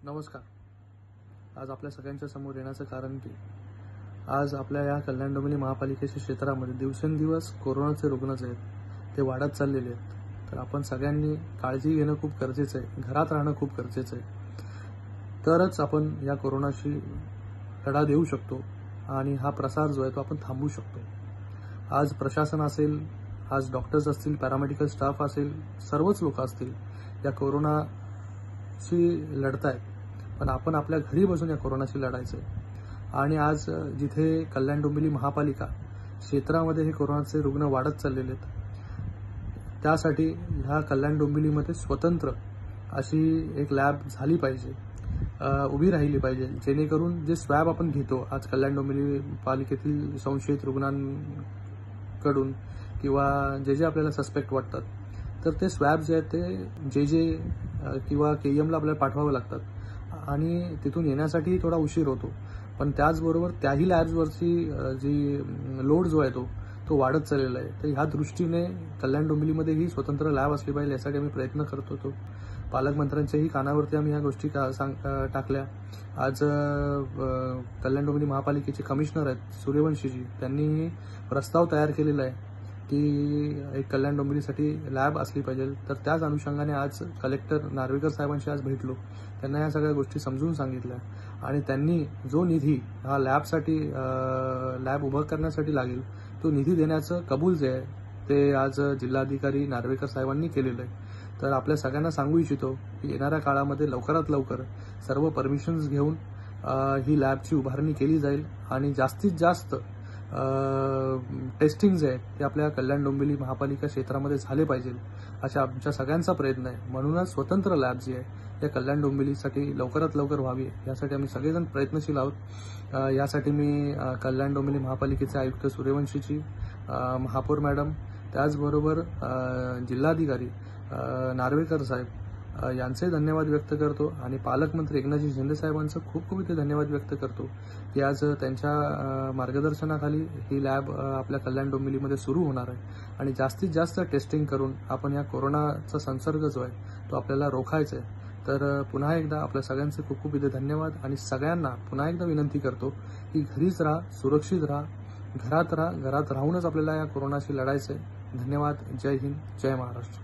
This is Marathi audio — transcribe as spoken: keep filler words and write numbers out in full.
नमस्कार. आज आपल्या सगळ्यांच्या समोर येण्याचं कारण की आज आपल्या या कल्याण डोंबिवली महापालिकेच्या क्षेत्रामध्ये दिवसेंदिवस कोरोनाचे रुग्ण जे आहेत ते वाढत चाललेले आहेत. तर आपण सगळ्यांनी काळजी घेणं खूप गरजेचं आहे. घरात राहणं खूप गरजेचं आहे. तरच आपण या कोरोनाशी लढा देऊ शकतो आणि हा प्रसार जो आहे तो आपण थांबवू शकतो. आज प्रशासन असेल, आज डॉक्टर्स असतील, पॅरामेडिकल स्टाफ असेल, सर्वच लोक असतील या कोरोनाशी लढतायत. पण आपण आपल्या घरी बसून या कोरोनाशी लढायचं आहे. आणि आज जिथे कल्याण डोंबिवली महापालिका क्षेत्रामध्ये हे कोरोनाचे रुग्ण वाढत चाललेले आहेत, त्यासाठी ह्या कल्याण डोंबिवलीमध्ये स्वतंत्र अशी एक लॅब झाली पाहिजे, उभी राहिली पाहिजे, जेणेकरून जे स्वॅब आपण घेतो आज कल्याण डोंबिवली पालिकेतील संशयित रुग्णांकडून किंवा जे जे आपल्याला सस्पेक्ट वाटतात, तर ते स्वॅब जे आहेत ते जे जे किंवा केईएमला आपल्याला पाठवावं लागतात आणि तिथून येण्यासाठी थोडा उशीर होतो. पण त्याचबरोबर त्याही लॅब्सवरची जी लोड जो आहे तो तो वाढत चाललेला आहे. तर ह्या दृष्टीने कल्याण डोंबिवलीमध्ये ही स्वतंत्र लॅब असली पाहिजे यासाठी आम्ही प्रयत्न करत होतो. पालकमंत्र्यांच्याही कानावरती आम्ही ह्या गोष्टी टाकल्या. आज कल्याण डोंबिवली महापालिकेचे कमिशनर आहेत सूर्यवंशीजी, त्यांनी प्रस्ताव तयार केलेला आहे की एक कल्याण डोंबिवलीसाठी लॅब असली पाहिजे. तर त्याच अनुषंगाने आज कलेक्टर नार्वेकर साहेबांशी आज भेटलो. त्यांना या सगळ्या गोष्टी समजून सांगितल्या आणि त्यांनी जो निधी हा लॅबसाठी लॅब उभं करण्यासाठी लागेल तो निधी देण्याचं कबूल जे आहे ते आज जिल्हाधिकारी नार्वेकर साहेबांनी केलेलं आहे. तर आपल्या सगळ्यांना सांगू इच्छितो की येणाऱ्या काळामध्ये लवकरात लवकर सर्व परमिशन्स घेऊन ही लॅबची उभारणी केली जाईल आणि जास्तीत जास्त टेस्टिंग जे आहे ते आपल्या कल्याण डोंबिवली महापालिका क्षेत्रामध्ये झाले पाहिजे अशा आमच्या सगळ्यांचा प्रयत्न आहे. म्हणूनच स्वतंत्र लॅब जी आहे या कल्याण डोंबिवलीसाठी लवकरात लवकर व्हावी यासाठी आम्ही सगळेजण प्रयत्नशील आहोत. यासाठी मी कल्याण डोंबिवली महापालिकेचे आयुक्त सूर्यवंशीजी, महापौर मॅडम, त्याचबरोबर जिल्हाधिकारी नार्वेकर साहेब यांचे धन्यवाद व्यक्त करतो आणि पालकमंत्री एकनाथजी शिंदे साहेबांचं खूप खूप इथे धन्यवाद व्यक्त करतो की आज त्यांच्या मार्गदर्शनाखाली ही लॅब आपल्या कल्याण डोंबिवलीमध्ये सुरू होणार आहे आणि जास्तीत जास्त टेस्टिंग करून आपण या कोरोनाचा संसर्ग जो आहे तो आपल्याला रोखायचा आहे. तर पुन्हा एकदा आपल्या सगळ्यांचे खूप खूप इथे धन्यवाद आणि सगळ्यांना पुन्हा एकदा विनंती करतो की घरीच राहा, सुरक्षित राहा, घरात राहा. घरात राहूनच आपल्याला या कोरोनाशी लढायचं आहे. धन्यवाद. जय हिंद, जय महाराष्ट्र.